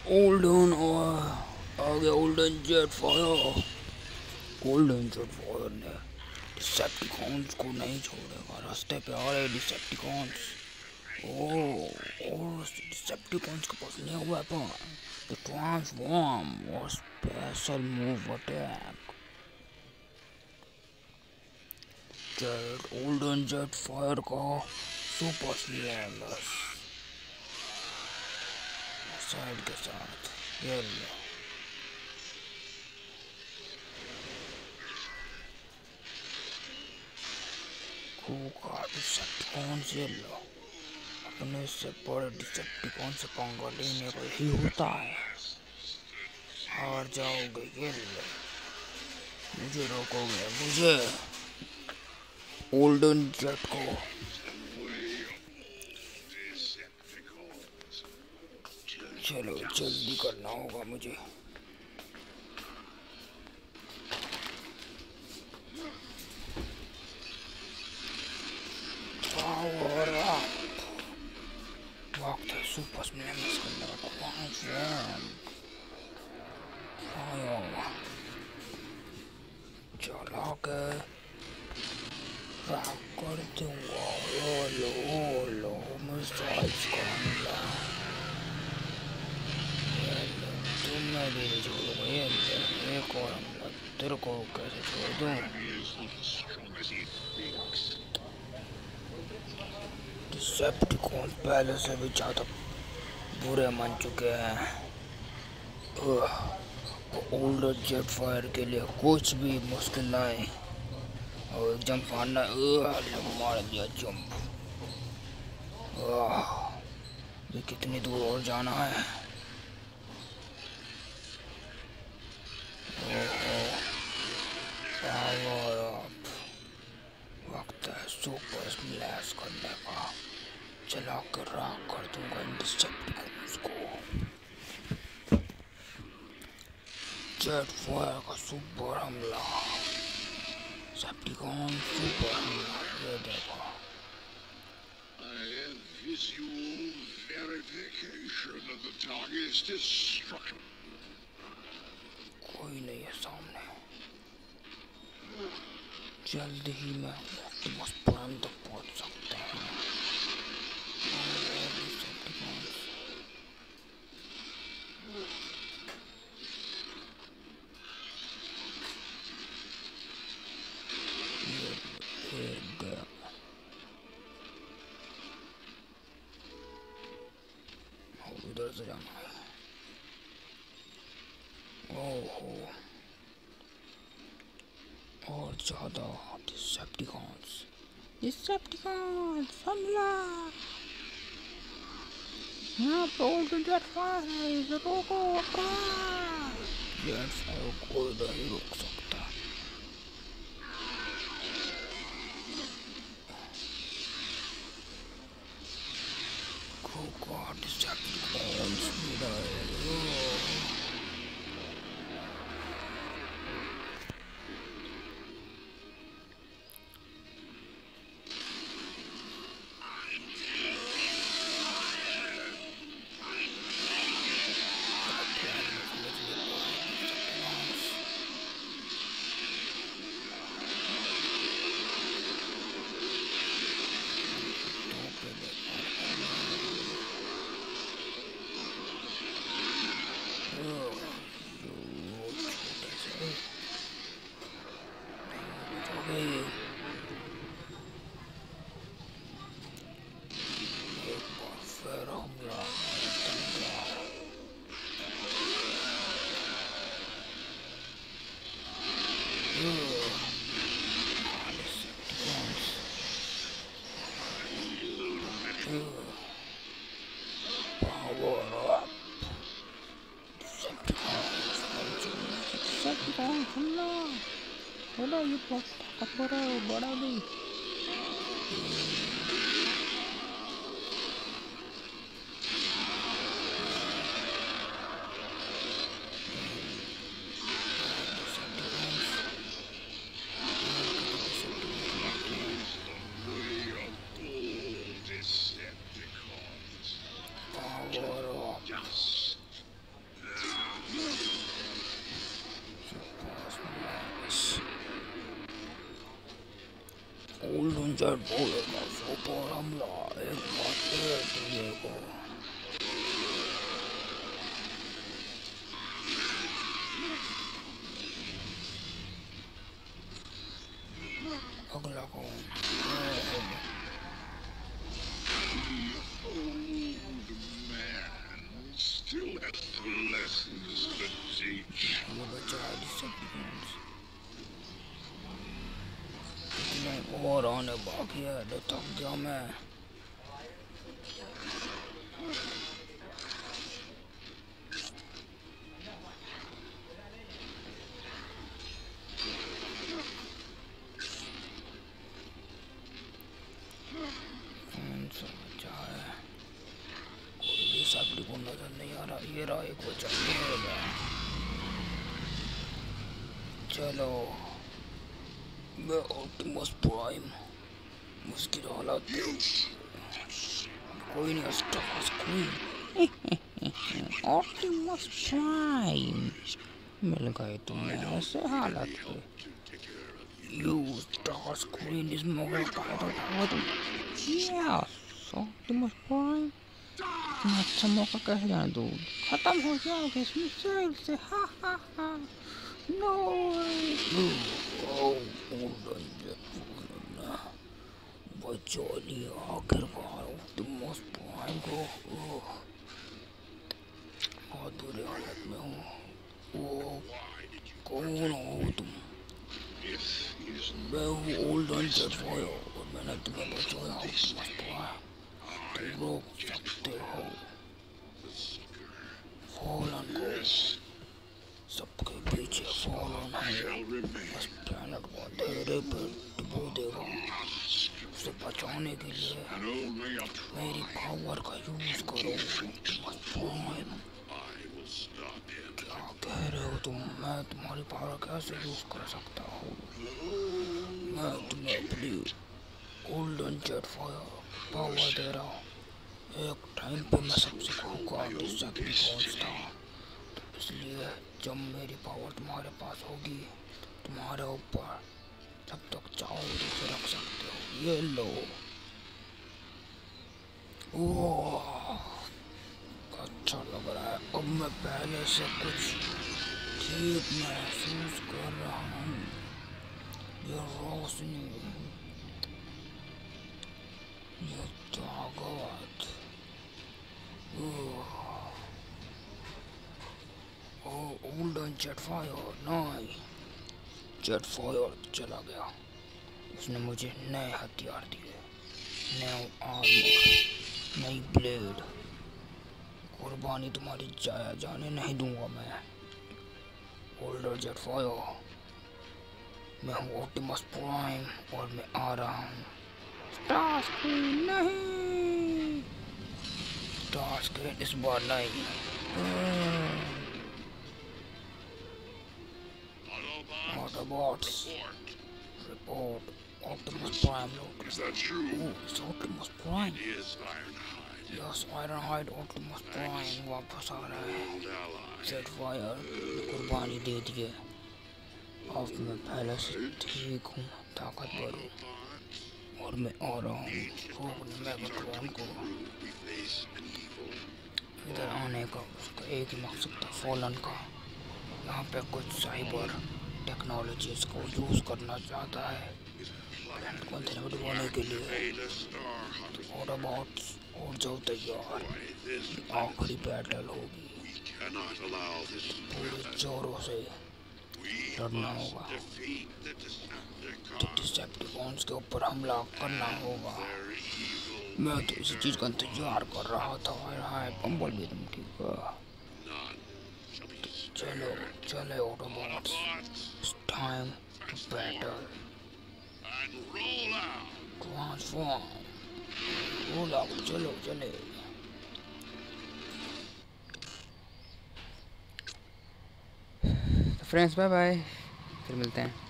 Olden और आगे Olden jet fire. Olden jet fire ने डिसेप्टिकॉन्स को नहीं छोड़ेगा। रास्ते पे आ रहे डिसेप्टिकॉन्स। और डिसेप्टिकॉन्स के पास न्यू वेपन द ट्रांसफॉर्म और special move attack. Jet Olden jet fire का सुपर स्लैमस साइड के साथ ये लो। का डिसेप्टिकॉन्स ये लो। अपने से बड़े डिसेप्टिकॉन से पंगा लेने को ही होता है। हार जाओगे ये लो। मुझे रोकोगे मुझे ओल्डन जेट को। चलो जल्दी करना होगा मुझे। Power up. वक्त है सुपर स्लैमस करने का। ट्रांसफॉर्म फायर चला के रैप कर दूंगा। ओलो मिसाइल्स का हमला। तुमने भी नहीं छोड़ूंगा। ये एक और हमला तेरे को कैसे छोड़ दूं। डिसेप्टिकॉन पहले से भी ज्यादा बुरे मान चुके हैं। ओल्डर जेट फायर के लिए कुछ भी मुश्किल ना है। और जंप मारना मार दिया जंप। ये कितनी दूर और जाना है। Power up. वक्त है सुपर स्मैश करने का। चला कर राख कर दूंगा इन डिसेप्टिकॉन्स को। जेट फायर का सुपर हमला। डिसेप्टिकॉन सुपर हमला। ये देखो। Visual verification of the target's destruction. कोई नहीं है सामने। जल्द ही मैं ऑप्टिमस प्राइम तक पहुंच सकता हूँ। उधर से जाना है। ओहो और ज्यादा डिसेप्टिकॉन्स हमला। यहाँ पे ओल्डन जेट फायर है। इसे रोको। जेट फायर को नहीं रोक सकता। डिसेप्टिकॉन्स मेरा बोला ये बड़ा बड़ा नहीं। जेट बॉयलर का सुपर हमला एक बार फिर दुनिया को। अगला कौन? Still has lessons to teach. ये बच्चा डिसेप्टिकॉन्स कितने और आने बाकी है, तो थक गया मैं। कौन सा बच्चा है? कोई डिसेप्टिकॉन नजर नहीं आ रहा। ये रहा एक बच्चा, ये रहा। चलो मैं ऑप्टिमस प्राइम मुश्किल हालात कोई नहीं। स्क्रीन ऑप्टिमस प्राइम मिल गए तुम ऐसे हालत पे। यू स्टार स्क्रीन इस मगर फायदा उठाओ तुम। यस ऑप्टिमस प्राइम इतना अच्छा मौका कैसे जाने दूँ? खत्म हो जाओगे इस मिसाइल से। हा हा हा नो। बचा लिया आखिरकार ऑप्टिमस प्राइम को। बहुत बुरी हालत में हूँ। वो कौन हो तुम? मैं हूँ ओल्डन जेटफायर और मैंने तुम्हें बचाया ऑप्टिमस प्राइम। तुम रोक सकते हो फॉलन को। सबके पीछे फॉलन है। बस प्लैनेट को अंधेरे पे डुबो देगा। उसे बचाने के लिए मेरी पावर का यूज करो ऑप्टिमस प्राइम। क्या कह रहे हो तुम? मैं तुम्हारी पावर कैसे यूज कर सकता हूँ? मैं तुम्हें अपनी गोल्डन जेटफायर पावर दे रहा हूँ। एक टाइम पे मैं सबसे खूंखार डिसेप्टिकॉन्स था, तो इसलिए जब मेरी पावर तुम्हारे पास होगी, तुम्हारे ऊपर जब तक चाहो तो उसे रख सकते हो। ये लो। ओह अच्छा लग रहा है। अब मैं पहले से कुछ ठीक महसूस कर रहा हूँ। ये रोशनी, ये ताकत। ओल्डन जेटफायर नहीं, जेटफायर चला गया। उसने मुझे नए हथियार दिए, नया आर्मर, नई ब्लेड। कुर्बानी तुम्हारी जाया जाने नहीं दूंगा मैं। ओल्डन जेटफायर, मैं हूँ ऑप्टिमस प्राइम और मैं आ रहा हूँ। स्टार स्क्रीन नहीं, स्टार स्क्रीन इस बार नहीं। Autobots, report. Optimus Prime. Is that true? Oh, it's Optimus Prime. It is Ironhide. Yes, Ironhide Optimus Prime वापस आ रहा है। Old ally. Jetfire कुर्बानी दे दिए। अब मैं पहले से ठीक हूँ, ताकतवर हूँ और मैं आ रहा हूँ रोकने मेगाट्रॉन को। इधर आने का उसका एक ही मकसद था, फॉलन का। यहाँ पे कुछ साइबर टेक्नोलॉजीज को यूज़ करना चाहता है प्लैनेट को अंधेरे में डुबाने के लिए। ऑटोबॉट्स हो जाओ तैयार, आखिरी बैटल होगी। पूरे जोरों से लड़ना होगा। डिसेप्टिकॉन्स के ऊपर हमला करना होगा। मैं तो इसी चीज़ का इंतजार कर रहा था। हाय पंबल भी तुम की का। चलो चले Autobots, it's time to battle. Transform, roll out, चलो चले। फ्रेंड्स बाय बाय, फिर मिलते हैं।